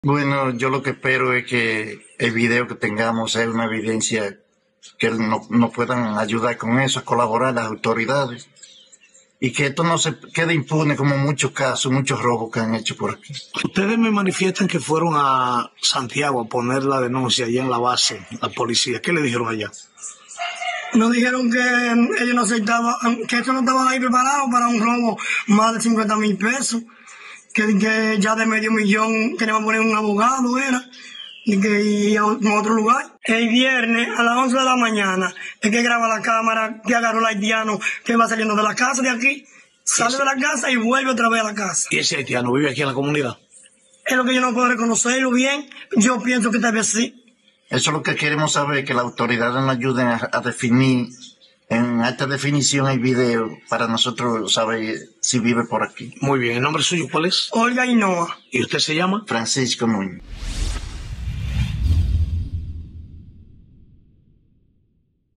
Bueno, yo lo que espero es que el video que tengamos sea una evidencia que nos puedan ayudar con eso, colaborar las autoridades y que esto no se quede impune como muchos casos, muchos robos que han hecho por aquí. Ustedes me manifiestan que fueron a Santiago a poner la denuncia allá en la base, la policía. ¿Qué le dijeron allá? Nos dijeron que ellos no aceptaban, que esto no estaba ahí preparado para un robo más de 50,000 pesos, que ya de $500,000 queríamos poner un abogado, era, y que iba a otro lugar. El viernes a las 11 de la mañana es que graba la cámara que agarró el haitiano que va saliendo de la casa de aquí, sale de la casa y vuelve otra vez a la casa. ¿Y ese haitiano vive aquí en la comunidad? Es lo que yo no puedo reconocerlo bien, yo pienso que tal vez sí. Eso es lo que queremos saber, que las autoridades nos ayuden a definir en alta definición el video para nosotros saber si vive por aquí. Muy bien, ¿el nombre suyo cuál es? Olga Hinoa. ¿Y usted se llama? Francisco Núñez.